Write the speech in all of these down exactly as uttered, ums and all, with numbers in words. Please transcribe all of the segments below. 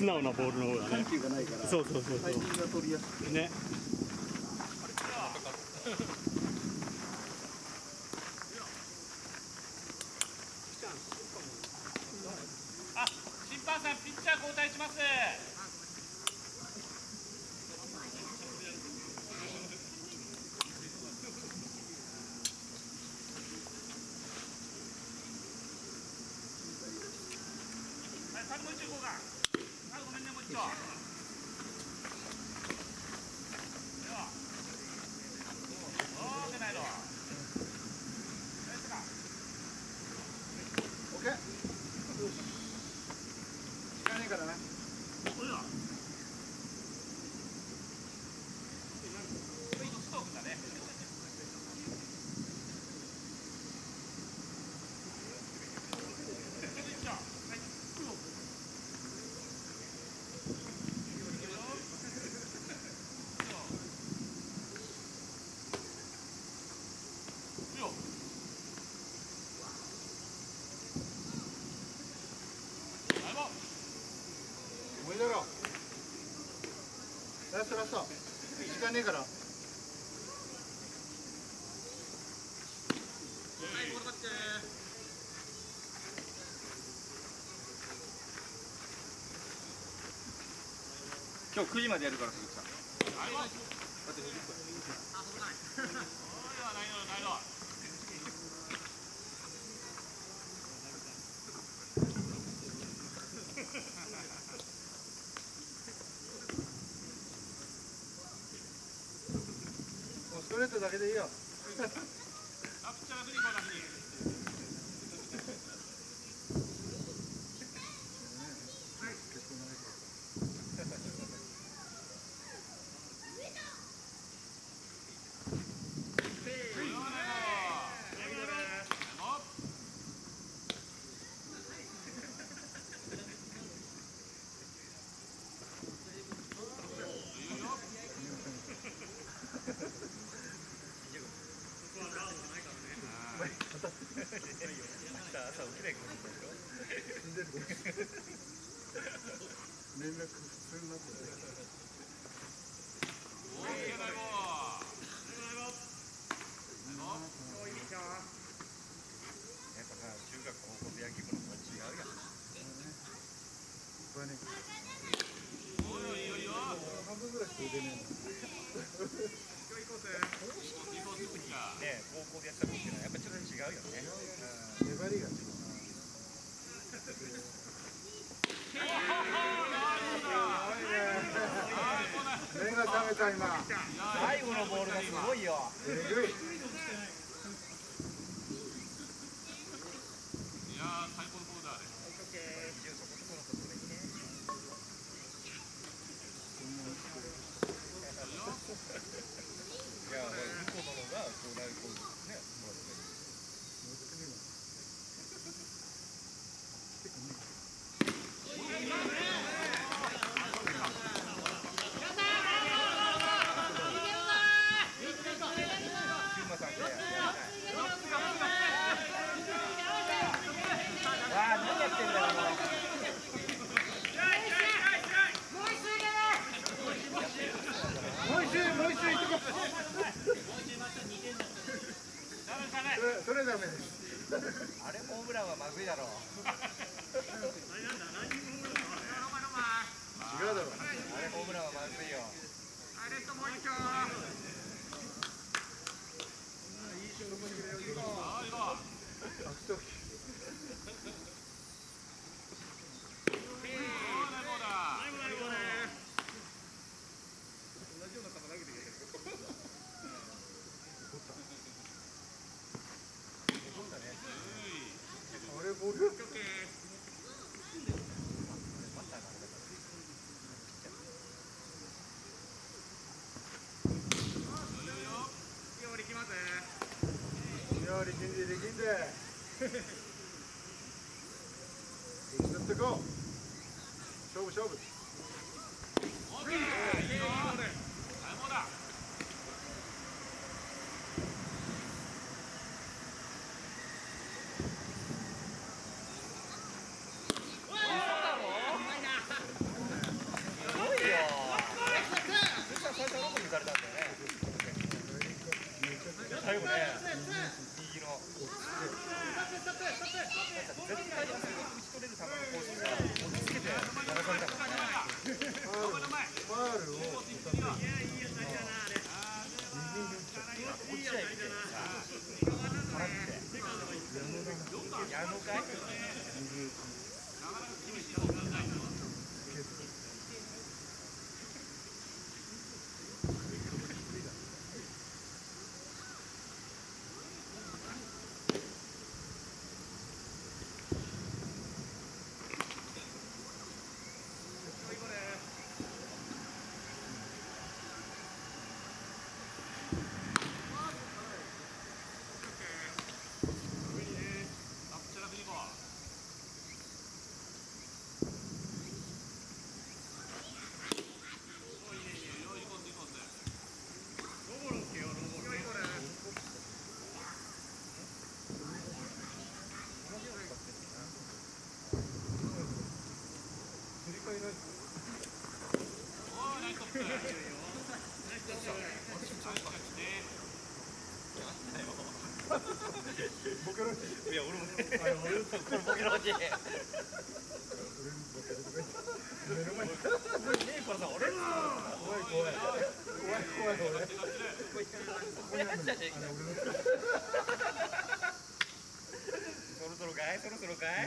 素直なボールの方がね。 緩急がないから。 そうそうそうそう。 タイミングが取りやすくね。 あ、審判さんピッチャー交代します。はい、もう一丁行こうか。はい、ごめんね、もう一丁。では。オーケーないの。 オッケー。時間ねえからな。 これだ。ストーブだね。 もういいだろ。ラストラスト。時間ねえから。今日くじまでやるから鈴木さん。だってにじゅっぷん。あ、そこない。そういうのはないのないの。もうストレートだけでいいよ。あ、ピッチャーが振りこうだけに。朝起きないかもしれないよ。死んでるかもしれない。連絡普通になってる。オーケーだよ。やっぱさ、中学高校で野球部の子は違うやん。これね。おいおいおいよ。半分ぐらいしか腕ねえの。今日行こうぜ。行こうぜ。ね、高校でやってた時っていうのはやっぱちょっと違うよね。粘りが違う。目が覚めた今。最後のボールがすごいよ。えぐい。いやー、最高のボールだあれ。いや、向こうの方がこうなるこうね、もらってる。わあ、何やってんだよ、もう。もう一周、もう一周行ってこい。それダメです。あれホームランはまずいだろう。違うだろう。あれホームランはまずいよ。あれともう一丁。いい勝負してくれよ。行こう。ああ、行こう。悪徳。同じような球投げてくれる。あれボール。料理きます。料理信じできんで。やってこう。勝負勝負。オッケー。いいよ。最高だ。 振り返られておーナイストップナイストップボケろ。いや俺もねあれ俺そっからボケろし。俺ボケるとか目の前に。ねえこれさ俺。怖い怖い。怖い怖い俺。これやっちゃうじゃん。そろそろかいそろそろかい。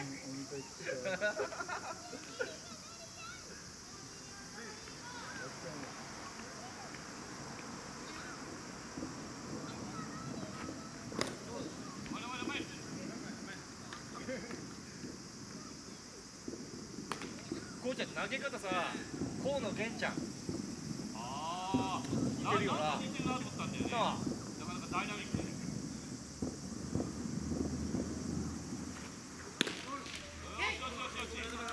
こうちゃん投げ方さ、河野源ちゃん。 ああ、 似てるよな。 似てるなと思ったんだよね。なかなかダイナミックで。よしよしよしよし。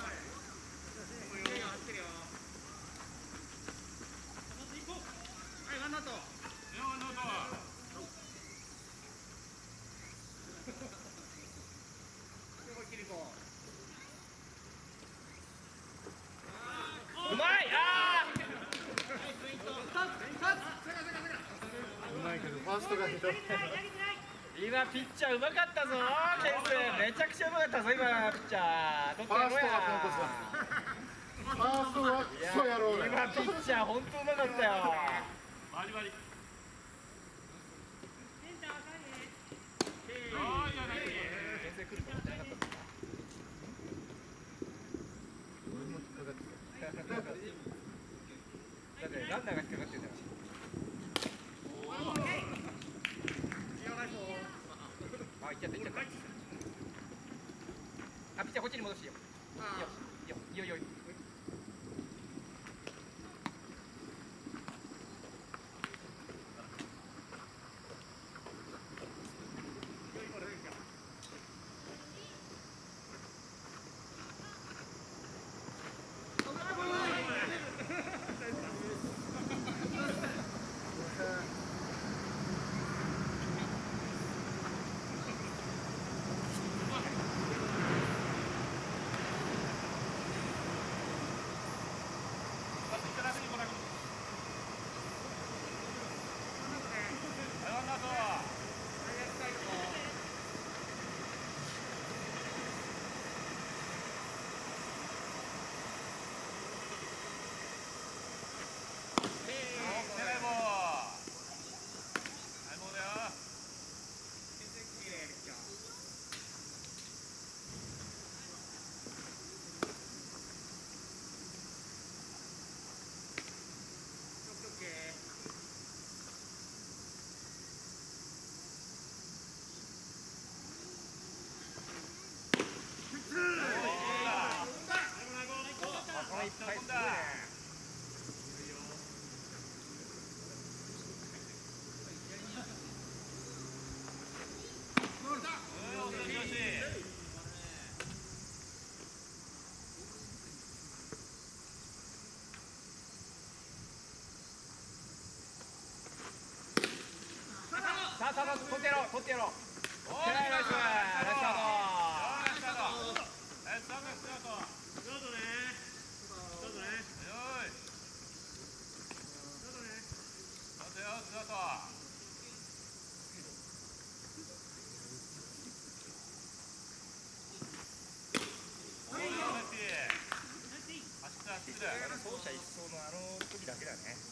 はい、ワンアウト。ワンアウト。 うまい。ああ。うまいけどファーストがひどい。今ピッチャーうまかったぞ。ケンスめちゃくちゃうまかったぞ今ピッチャー。ファーストはポンコツだ。ファーストはクソ野郎だよ。今ピッチャー本当うまかったよ。 バリバリ。 先生来るかもしれなかった。俺も引っかかってた。だってランナーが引っかかってんだよ。あ、行っちゃった行っちゃった。あ、ピッチャーこっちに戻してよ。いいよいいよいいよいいよ。さあさあ取ってやろう取ってやろう。オッケーナイスナイススタート。走者一掃のあの時だけだね。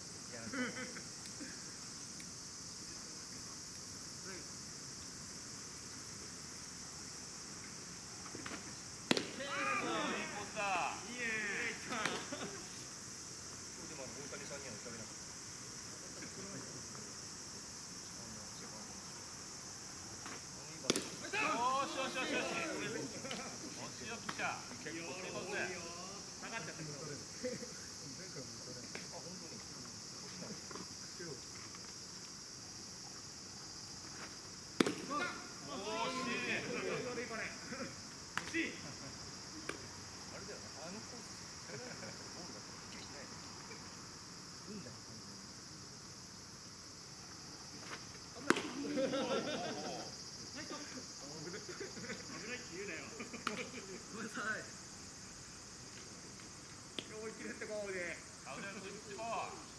ってゴールで。 가운데로 돌리고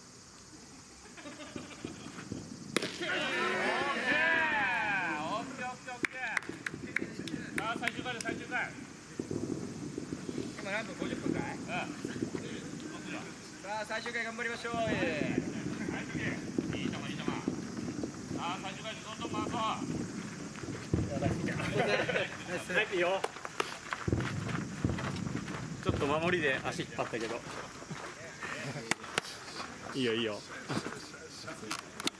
오케이 오케이 오케이 자最終回だ最終回今何分ごじゅっぷんかい。 うんさあ最終回頑張りましょう。 はいいい球いい球さあ最終回でどんどん回そうはいいいよ。ちょっと守りで足引っ張ったけどいいよいいよ。